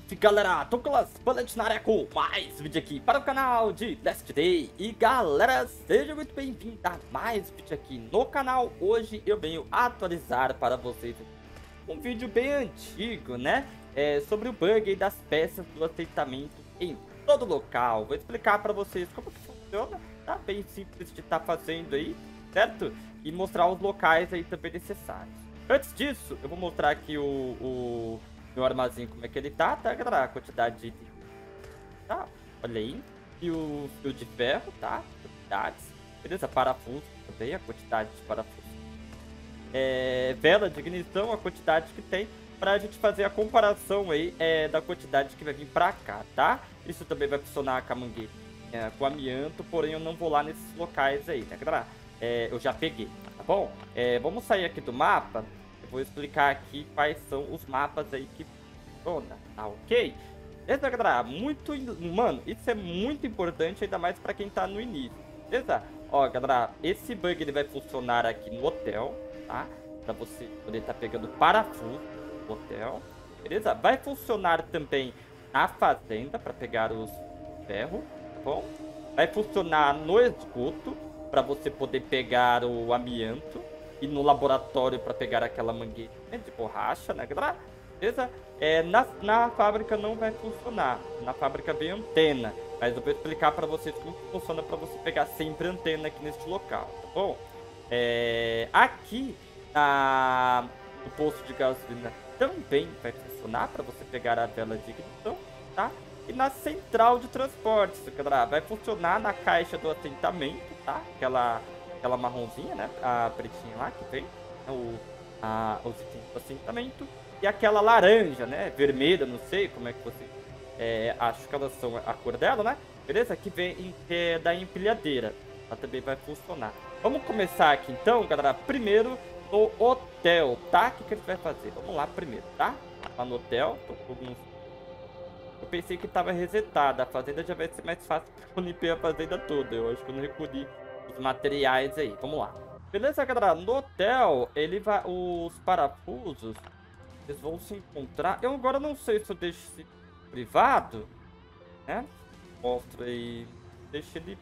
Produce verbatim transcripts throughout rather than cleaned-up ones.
Galera, tô com as Bullet na área com mais vídeo aqui para o canal de Last Day. E galera, seja muito bem-vindo a mais vídeo aqui no canal. Hoje eu venho atualizar para vocês um vídeo bem antigo, né? É, sobre o bug das peças do aceitamento em todo local. Vou explicar para vocês como que funciona, tá? Bem simples de estar fazendo aí, certo? E mostrar os locais aí também necessários. Antes disso, eu vou mostrar aqui o... o... meu armazém, como é que ele tá, tá, galera? A quantidade de itens, tá? Olha aí. E o fio de ferro, tá? Quantidades. Beleza? Parafuso também, a quantidade de parafuso. É, vela de ignição, a quantidade que tem, pra gente fazer a comparação aí é, da quantidade que vai vir pra cá, tá? Isso também vai funcionar com a mangueira, é, com amianto, porém eu não vou lá nesses locais aí, né, galera? É, eu já peguei, tá bom? É, vamos sair aqui do mapa. Vou explicar aqui quais são os mapas aí que funciona, tá ok? Beleza, galera? Muito... Mano, isso é muito importante, ainda mais pra quem tá no início, beleza? Ó, galera, esse bug ele vai funcionar aqui no hotel, tá? Pra você poder tá pegando parafuso no hotel, beleza? Vai funcionar também na fazenda pra pegar os ferros, tá bom? Vai funcionar no esgoto pra você poder pegar o amianto. E no laboratório para pegar aquela mangueira, né, de borracha, né, galera? Beleza? É, na, na fábrica não vai funcionar. Na fábrica vem antena. Mas eu vou explicar para vocês como funciona para você pegar sempre antena aqui neste local, tá bom? É, aqui na, no posto de gasolina também vai funcionar para você pegar a vela de ignição, tá? E na central de transportes, galera, vai funcionar na caixa do assentamento, tá? Aquela... Aquela marronzinha, né? A pretinha lá que tem. O, a, os itens do assentamento. E aquela laranja, né? Vermelha, não sei como é que você... É, acho que elas são a cor dela, né? Beleza? Que vem é, da empilhadeira. Ela também vai funcionar. Vamos começar aqui então, galera. Primeiro no hotel, tá? O que, que a gente vai fazer? Vamos lá primeiro, tá? Lá no hotel. Tô com alguns... Eu pensei que tava resetada. A fazenda já vai ser mais fácil porque eu limpei a fazenda toda. Eu acho que eu não recolhi os materiais aí, vamos lá. Beleza, galera? No hotel, ele vai... Os parafusos, eles vão se encontrar... Eu agora não sei se eu deixo esse privado, né? Mostra aí... Deixa ele...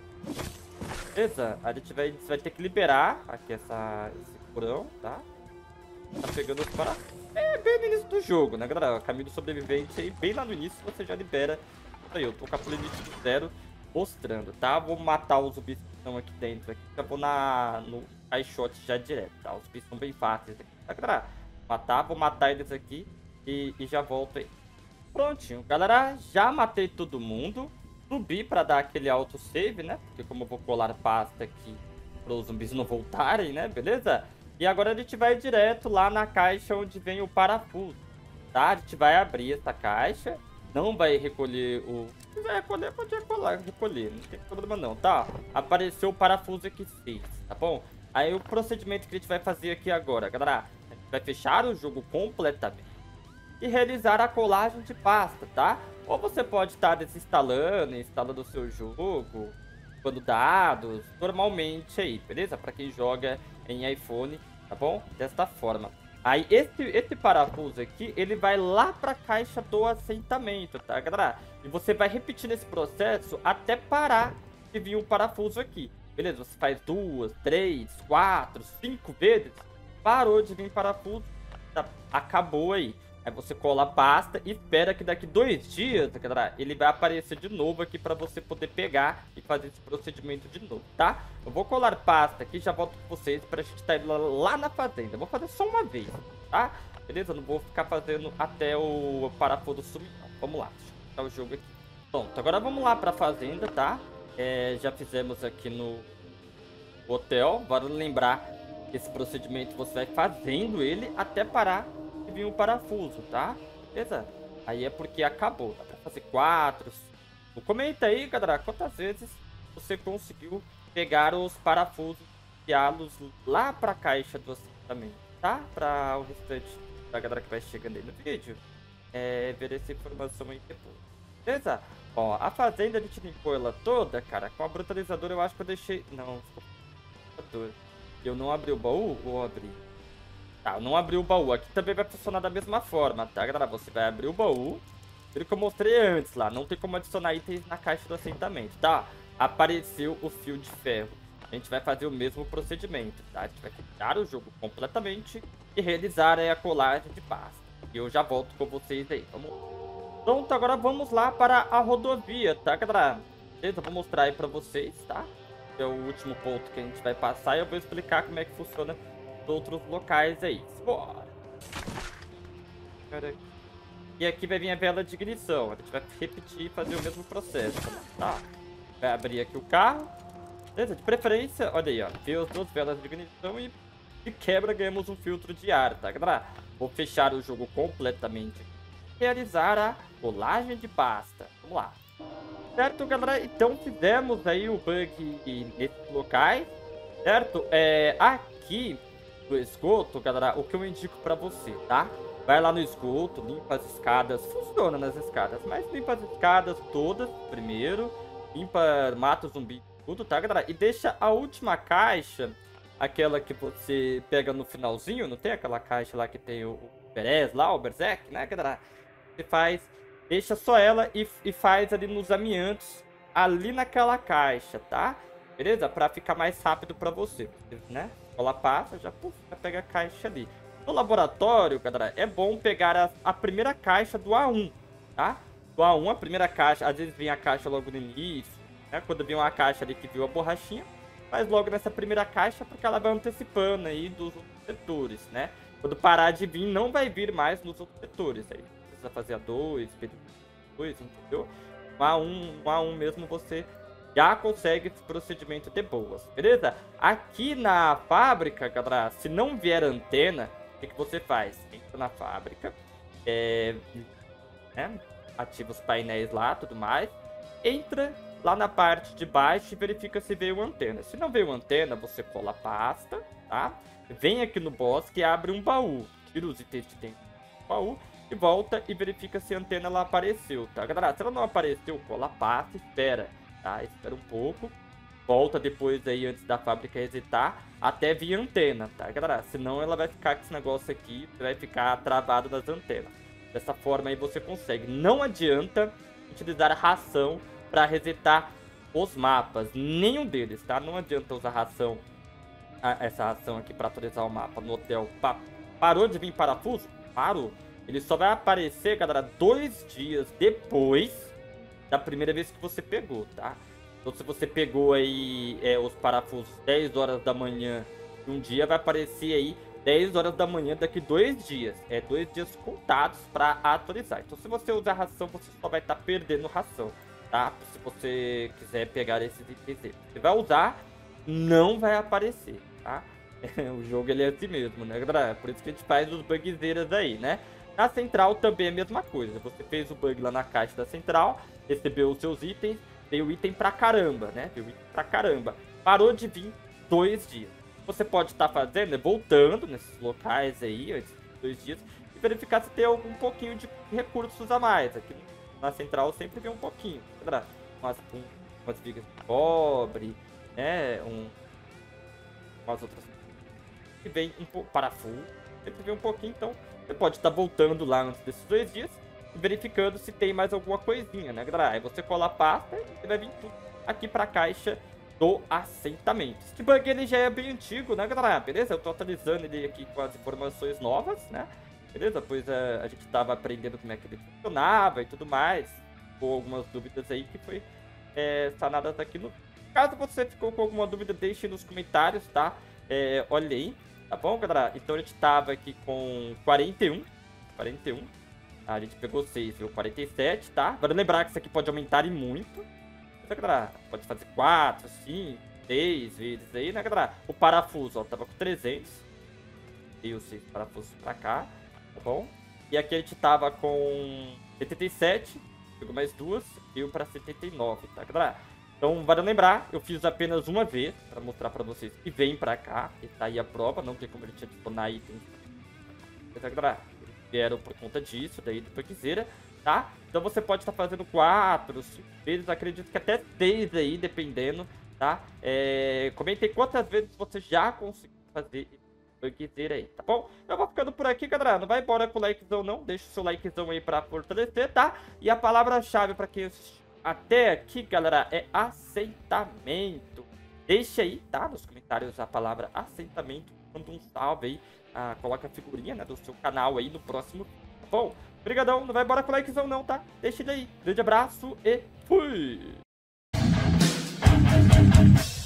Beleza, a gente vai, vai ter que liberar aqui essa, esse porão, tá? Tá pegando os parafusos. É bem no início do jogo, né, galera? Caminho do sobrevivente aí, bem lá no início, você já libera. Isso aí, eu tô com a playlist do zero mostrando, tá? Vou matar os zumbis que estão aqui dentro. Aqui, já vou na, no caixote já direto, tá? Os zumbis são bem fáceis aqui, tá, galera? Matar, vou matar eles aqui e, e já volto aí. Prontinho, galera. Já matei todo mundo. Subi pra dar aquele autosave, né? Porque como eu vou colar pasta aqui para os zumbis não voltarem, né? Beleza? E agora a gente vai direto lá na caixa onde vem o parafuso, tá? A gente vai abrir essa caixa. Não vai recolher o... Se quiser recolher, pode recolher, recolher. Não tem problema não, tá? Apareceu o parafuso aqui seis, tá bom? Aí o procedimento que a gente vai fazer aqui agora, galera. A gente vai fechar o jogo completamente e realizar a colagem de pasta, tá? Ou você pode estar desinstalando, instalando o seu jogo, quando dados, normalmente aí, beleza? Pra quem joga em iPhone, tá bom? Desta forma. Aí, esse, esse parafuso aqui, ele vai lá pra caixa do assentamento, tá, galera? E você vai repetindo esse processo até parar de vir um parafuso aqui. Beleza? Você faz duas, três, quatro, cinco vezes. Parou de vir parafuso, tá, acabou aí. Aí você cola a pasta e espera que daqui dois dias, galera, ele vai aparecer de novo aqui pra você poder pegar e fazer esse procedimento de novo, tá? Eu vou colar pasta aqui e já volto com vocês pra gente estar indo lá na fazenda. Eu vou fazer só uma vez, tá? Beleza? Eu não vou ficar fazendo até o parafuso sumir, não. Vamos lá, deixa eu botar o jogo aqui. Pronto, agora vamos lá pra fazenda, tá? É, já fizemos aqui no hotel. Bora lembrar que esse procedimento você vai fazendo ele até parar de vir um parafuso, tá? Beleza? Aí é porque acabou. Dá pra fazer quatro, cinco. Comenta aí, galera, quantas vezes você conseguiu pegar os parafusos e enviá-los lá pra caixa do assentamento, tá? Pra o restante da galera que vai chegando aí no vídeo é, ver essa informação aí depois. Beleza? Ó, a fazenda a gente limpou ela toda, cara. Com a brutalizadora eu acho que eu deixei... Não, eu não abri o baú ou abri? Tá, eu não abri o baú. Aqui também vai funcionar da mesma forma, tá, galera? Você vai abrir o baú Pelo que eu mostrei antes lá, não tem como adicionar itens na caixa do assentamento, tá? Apareceu o fio de ferro. A gente vai fazer o mesmo procedimento, tá? A gente vai fechar o jogo completamente e realizar aí a colagem de pasta. E eu já volto com vocês aí. Vamos. Pronto, agora vamos lá para a rodovia, tá, galera? Beleza? Eu vou mostrar aí pra vocês, tá? É o último ponto que a gente vai passar e eu vou explicar como é que funciona os outros locais aí. Bora! E aqui vai vir a vela de ignição. A gente vai repetir e fazer o mesmo processo, tá? Vai abrir aqui o carro. Beleza? De preferência, olha aí, ó. Vê as duas velas de ignição e de quebra ganhamos um filtro de ar, tá, galera? Vou fechar o jogo completamente. Realizar a colagem de pasta. Vamos lá. Certo, galera? Então fizemos aí o bug nesses locais. Certo? É, aqui no esgoto, galera, o que eu indico pra você, tá? Vai lá no esgoto, limpa as escadas. Funciona nas escadas, mas limpa as escadas todas primeiro. Limpa, mata o zumbi, tudo, tá, galera? E deixa a última caixa, aquela que você pega no finalzinho. Não tem aquela caixa lá que tem o, o Perez lá, o Berserk, né, galera? Você faz, deixa só ela e, e faz ali nos amiantos, ali naquela caixa, tá? Beleza? Pra ficar mais rápido pra você, né? Ela passa, já, puf, já pega a caixa ali. No laboratório, galera, é bom pegar a, a primeira caixa do A um, tá? Do A um, a primeira caixa, às vezes vem a caixa logo no início, né? Quando vem uma caixa ali que viu a borrachinha, mas logo nessa primeira caixa, porque ela vai antecipando aí dos outros setores, né? Quando parar de vir, não vai vir mais nos outros setores. Aí precisa fazer a dois, B dois, entendeu? Um A um, um A um mesmo você já consegue esse procedimento de boas, beleza? Aqui na fábrica, galera, se não vier antena, o que, que você faz? Entra na fábrica, é, né, ativa os painéis lá, tudo mais. Entra lá na parte de baixo e verifica se veio antena. Se não veio antena, você cola a pasta, tá? Vem aqui no bosque e abre um baú. Tira os itens que tem no baú e volta e verifica se a antena ela apareceu, tá? Galera, se ela não apareceu, cola a pasta, espera, tá? Espera um pouco. Volta depois aí, antes da fábrica resetar, até vir antena, tá, galera? Senão ela vai ficar com esse negócio aqui, você vai ficar travado nas antenas. Dessa forma aí você consegue. Não adianta utilizar ração para resetar os mapas. Nenhum deles, tá? Não adianta usar ração, essa ração aqui para atualizar o mapa no hotel. Pa parou de vir parafuso? Parou. Ele só vai aparecer, galera, dois dias depois da primeira vez que você pegou, tá? Então, se você pegou aí é, os parafusos dez horas da manhã um dia, vai aparecer aí dez horas da manhã daqui dois dias. É dois dias contados para atualizar. Então, se você usar ração, você só vai estar tá perdendo ração, tá? Se você quiser pegar esses itens, você vai usar, não vai aparecer, tá? O jogo ele é assim mesmo, né, galera? Por isso que a gente faz os bugzeiras aí, né? Na central também é a mesma coisa. Você fez o bug lá na caixa da central, recebeu os seus itens. Veio item pra caramba, né? Veio item pra caramba. Parou de vir dois dias. Você pode estar tá fazendo, né? Voltando nesses locais aí, antes de dois dias, e verificar se tem algum pouquinho de recursos a mais. Aqui na central sempre vem um pouquinho. Umas, um, umas vigas de cobre, né? Um, umas outras. E vem um pouco parafuso. Sempre vem um pouquinho, então você pode estar tá voltando lá antes desses dois dias. Verificando se tem mais alguma coisinha, né, galera? Aí você cola a pasta e você vai vir tudo aqui pra caixa do assentamento. Esse bug ele já é bem antigo, né, galera? Beleza? Eu tô atualizando ele aqui com as informações novas, né? Beleza? Pois a, a gente tava aprendendo como é que ele funcionava e tudo mais. Com algumas dúvidas aí que foi é, sanadas aqui no... Caso você ficou com alguma dúvida, deixe nos comentários, tá? É, olha aí, tá bom, galera? Então a gente tava aqui com quarenta e um. quarenta e um. A gente pegou seis, viu? quarenta e sete, tá? Vale lembrar que isso aqui pode aumentar e muito. Galera, pode fazer quatro, cinco, seis vezes aí, né, galera? O parafuso, ó, tava com trezentos. E os seis parafusos pra cá, tá bom? E aqui a gente tava com setenta e sete. Pegou mais duas, veio pra setenta e nove, tá, galera? Então, vale lembrar, eu fiz apenas uma vez pra mostrar pra vocês que vem pra cá. E tá aí a prova, não tem como a gente adicionar itens. Tá, galera? Vieram por conta disso, daí do bugzeira, tá? Então você pode estar fazendo quatro, cinco vezes, acredito que até seis aí, dependendo, tá? É... Comentei quantas vezes você já conseguiu fazer foi que dizer aí, tá bom? Eu vou ficando por aqui, galera. Não vai embora com o likezão, não. Deixa o seu likezão aí pra fortalecer, tá? E a palavra-chave pra quem assistiu até aqui, galera, é aceitamento. Deixa aí, tá? Nos comentários a palavra aceitamento. Manda um salve aí. Ah, coloca a figurinha, né, do seu canal aí no próximo, tá bom? Obrigadão. Não vai embora com o likezão, não, tá? Deixa ele aí. Grande abraço e fui!